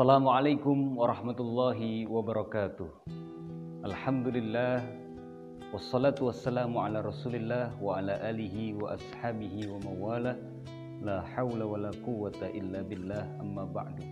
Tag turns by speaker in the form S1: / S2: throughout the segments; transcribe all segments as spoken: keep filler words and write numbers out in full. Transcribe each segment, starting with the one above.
S1: Assalamualaikum warahmatullahi wabarakatuh. Alhamdulillah, wassalatu wassalamu ala rasulillah wa ala alihi wa ashabihi wa mawala. La hawla wa la quwwata illa billah, amma ba'du.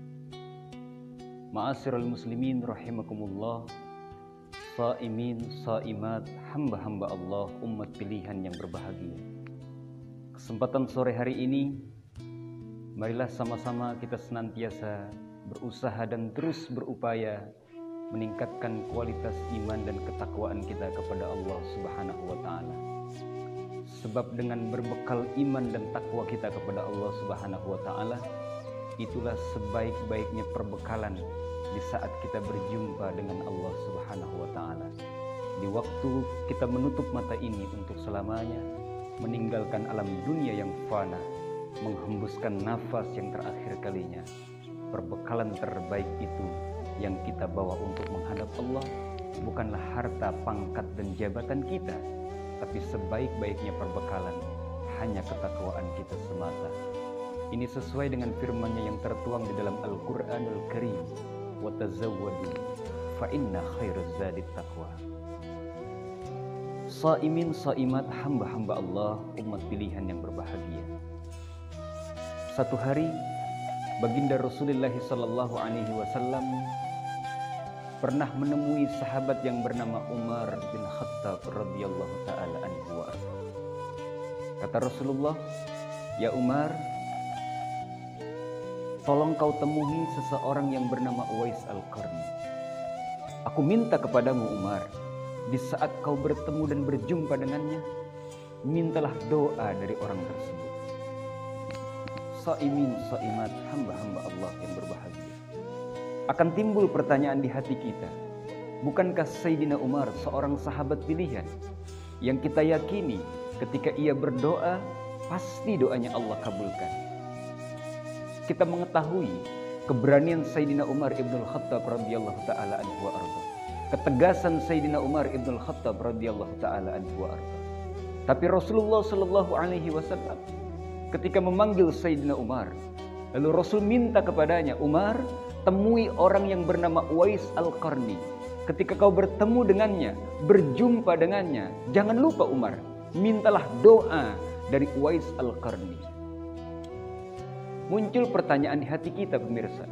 S1: Ma'asyiral muslimin rahimakumullah, saimin, saimat, hamba-hamba Allah, umat pilihan yang berbahagia. Kesempatan sore hari ini, marilah sama-sama kita senantiasa berusaha dan terus berupaya meningkatkan kualitas iman dan ketakwaan kita kepada Allah Subhanahu wa taala. Sebab dengan berbekal iman dan takwa kita kepada Allah Subhanahu wa taala, itulah sebaik-baiknya perbekalan di saat kita berjumpa dengan Allah Subhanahu wa taala. Di waktu kita menutup mata ini untuk selamanya, meninggalkan alam dunia yang fana, menghembuskan nafas yang terakhir kalinya, perbekalan terbaik itu yang kita bawa untuk menghadap Allah bukanlah harta, pangkat, dan jabatan kita, tapi sebaik-baiknya perbekalan hanya ketakwaan kita semata. Ini sesuai dengan firman-Nya yang tertuang di dalam Al-Qur'anul Karim, wa tazawwadu fa inna khairaz zadit taqwa. Saimin, saimat, hamba-hamba Allah, umat pilihan yang berbahagia. Satu hari, baginda Rasulullah sallallahu alaihi wasallam pernah menemui sahabat yang bernama Umar bin Khattab radhiyallahu taala anhu wa arda. Kata Rasulullah, "Ya Umar, tolong kau temui seseorang yang bernama Uwais Al-Qarni. Aku minta kepadamu Umar, di saat kau bertemu dan berjumpa dengannya, mintalah doa dari orang tersebut." Saimin, saimat, hamba-hamba Allah yang berbahagia. Akan timbul pertanyaan di hati kita, bukankah Sayyidina Umar seorang sahabat pilihan yang kita yakini ketika ia berdoa pasti doanya Allah kabulkan? Kita mengetahui keberanian Sayyidina Umar ibnul Khattab radhiyallahu taala anhu wa arda, ketegasan Sayyidina Umar ibnul Khattab radhiyallahu taala anhu wa arda. Tapi Rasulullah sallallahu alaihi wasallam ketika memanggil Sayyidina Umar, lalu Rasul minta kepadanya, "Umar, temui orang yang bernama Uwais Al-Qarni. Ketika kau bertemu dengannya, berjumpa dengannya, jangan lupa Umar, mintalah doa dari Uwais Al-Qarni." Muncul pertanyaan di hati kita pemirsa.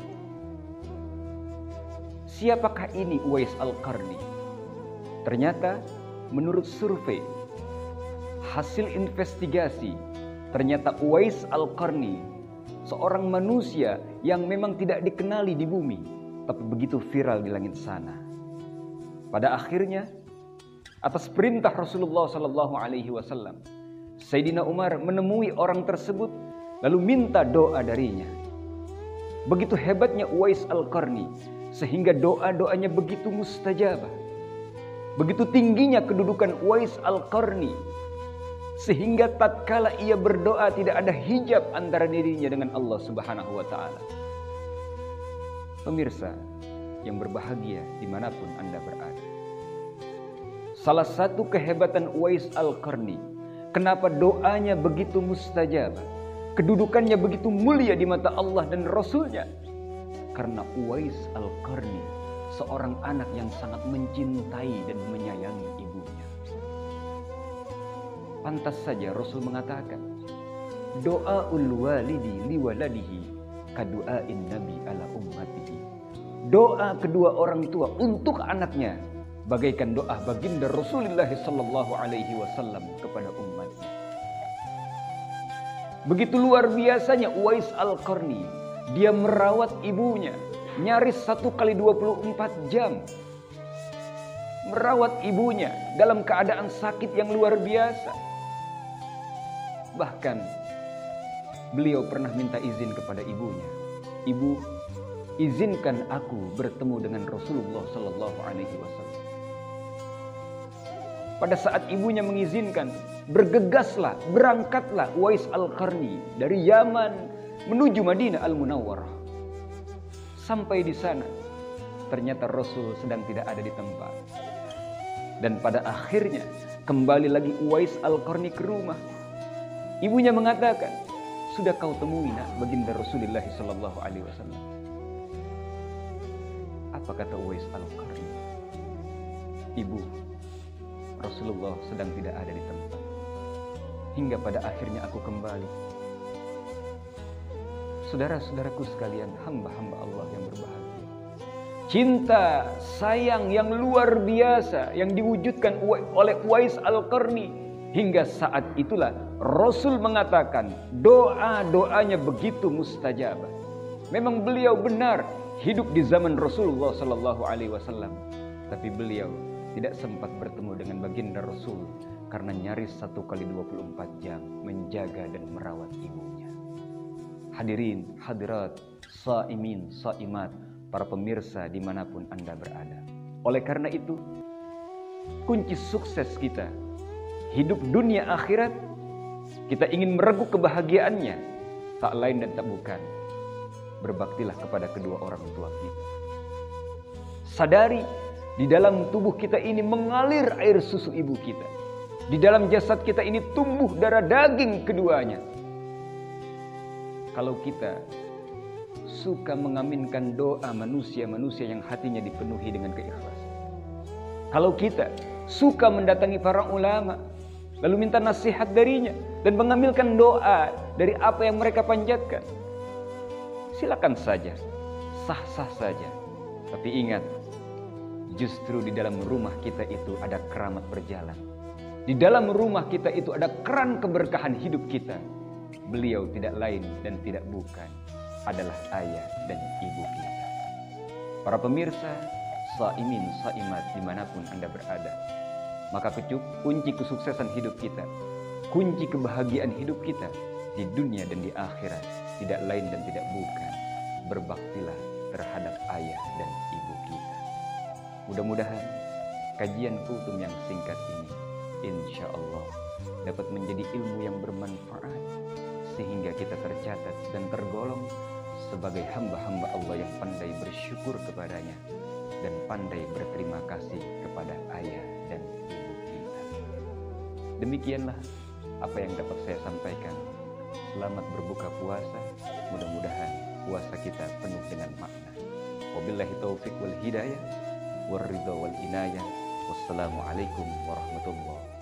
S1: Siapakah ini Uwais Al-Qarni? Ternyata menurut survei, hasil investigasi, ternyata Uwais Al-Qarni seorang manusia yang memang tidak dikenali di bumi, tapi begitu viral di langit sana. Pada akhirnya, atas perintah Rasulullah sallallahu alaihi wasallam, Sayyidina Umar menemui orang tersebut lalu minta doa darinya. Begitu hebatnya Uwais Al-Qarni sehingga doa-doanya begitu mustajabah. Begitu tingginya kedudukan Uwais Al-Qarni sehingga tatkala ia berdoa tidak ada hijab antara dirinya dengan Allah Subhanahu wa taala. Pemirsa yang berbahagia dimanapun Anda berada, salah satu kehebatan Uwais Al-Qarni, kenapa doanya begitu mustajab, kedudukannya begitu mulia di mata Allah dan Rasulnya, karena Uwais Al-Qarni seorang anak yang sangat mencintai dan menyayangi ibunya. Pantas saja Rasul mengatakan, doaul walidi liwaladihi kadu'ain nabi ala ummatihi. Doa kedua orang tua untuk anaknya bagaikan doa baginda Rasulullah sallallahu alaihi wasallam kepada umatnya. Begitu luar biasanya Uwais Al-Qarni, dia merawat ibunya nyaris satu kali dua puluh empat jam. Merawat ibunya dalam keadaan sakit yang luar biasa. Bahkan beliau pernah minta izin kepada ibunya, "Ibu, izinkan aku bertemu dengan Rasulullah sallallahu alaihi wasallam." Pada saat ibunya mengizinkan, bergegaslah, berangkatlah Uwais Al-Qarni dari Yaman menuju Madinah Al-Munawwarah. Sampai di sana, ternyata Rasul sedang tidak ada di tempat. Dan pada akhirnya kembali lagi Uwais Al-Qarni ke rumah. Ibunya mengatakan, "Sudah kau temui nak baginda Rasulullah sallallahu alaihi wasallam?" Apa kata Uwais Al-Qarni? Ibu, Rasulullah sedang tidak ada di tempat. Hingga pada akhirnya aku kembali. Saudara-saudaraku sekalian, hamba-hamba Allah yang berbahagia. Cinta, sayang yang luar biasa yang diwujudkan oleh Uwais Al-Qarni. Hingga saat itulah Rasul mengatakan doa-doanya begitu mustajabah. Memang beliau benar hidup di zaman Rasulullah Sallallahu Alaihi Wasallam, tapi beliau tidak sempat bertemu dengan baginda Rasul karena nyaris satu kali dua puluh empat jam menjaga dan merawat ibunya. Hadirin, hadirat, saimin, saimat, para pemirsa dimanapun Anda berada. Oleh karena itu, kunci sukses kita, hidup dunia akhirat, kita ingin merengkuh kebahagiaannya, tak lain dan tak bukan, berbaktilah kepada kedua orang tua kita. Sadari, di dalam tubuh kita ini mengalir air susu ibu kita. Di dalam jasad kita ini tumbuh darah daging keduanya. Kalau kita suka mengaminkan doa manusia-manusia yang hatinya dipenuhi dengan keikhlasan. Kalau kita suka mendatangi para ulama, lalu minta nasihat darinya dan mengambilkan doa dari apa yang mereka panjatkan, silakan saja, sah-sah saja. Tapi ingat, justru di dalam rumah kita itu ada keramat berjalan. Di dalam rumah kita itu ada keran keberkahan hidup kita. Beliau tidak lain dan tidak bukan adalah ayah dan ibu kita. Para pemirsa, saimin, saimat dimanapun Anda berada, maka kunci kesuksesan hidup kita, kunci kebahagiaan hidup kita di dunia dan di akhirat tidak lain dan tidak bukan berbaktilah terhadap ayah dan ibu kita. Mudah-mudahan kajian kultum yang singkat ini insya Allah dapat menjadi ilmu yang bermanfaat sehingga kita tercatat dan tergolong sebagai hamba-hamba Allah yang pandai bersyukur kepadanya dan pandai berterima kasih kepada ayah dan ibu kita. Demikianlah apa yang dapat saya sampaikan. Selamat berbuka puasa. Mudah-mudahan puasa kita penuh dengan makna. Wabillahi taufiq wal hidayah, war ridha wal inayah. Wassalamualaikum warahmatullahi wabarakatuh.